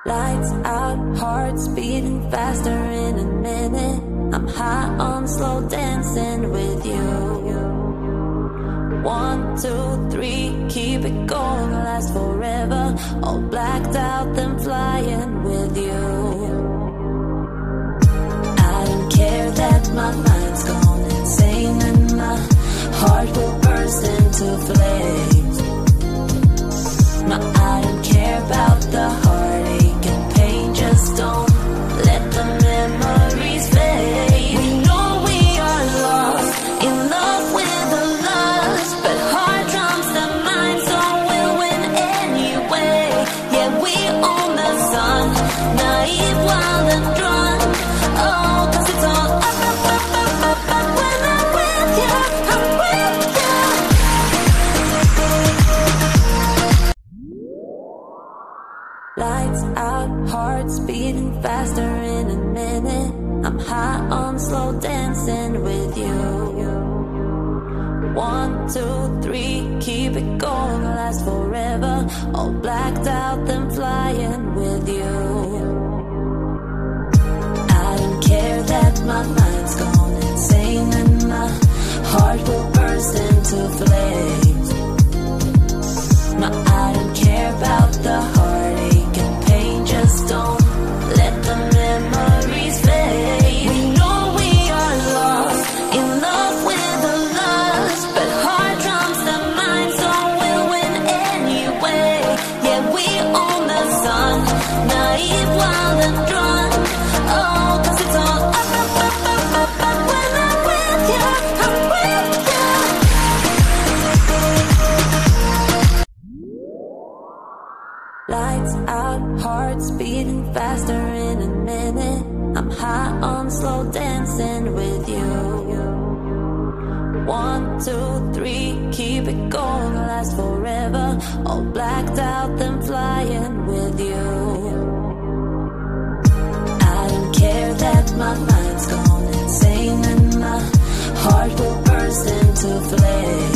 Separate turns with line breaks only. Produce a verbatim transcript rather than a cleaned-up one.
Lights out, hearts beating faster in a minute. I'm high on slow dancing with you. One, two, three, keep it going, last forever. All blacked out, then flying with you. I don't care that my mind's gone insane and my heart will burst into flames. No, I don't care about the heartache and pain, just don't let the memories fade. We know we are lost, in love with the lust, but heart trumps the mind, so we'll win anyway. Yeah, we own the sun, naive, wild and drunk. Oh, cause it's all up, up, up, up, up, up. When I'm with you, I'm with you. Lights out, hearts beating faster in a minute. I'm high on slow dancing with you. One, two, three, keep it going, last forever. All blacked out, then flying with you. I don't care that my mind's gone insane and my heart will burst into flames. No, I don't care about the heartache and pain, just don't let the memories fade. We know we are lost, in love with the lust, but heart trumps the mind, so we'll win anyway. Yeah, we own the sun, naive, wild and drunk. Oh, cause it's all up, up, up, up, up, up. When I'm with you, I'm with you. Lights out, hearts beating faster in a minute. I'm high on slow dancing with you. One, two, three, keep it going, last forever. All blacked out, then flying with you. I don't care that my mind's gone insane and my heart will burst into flames.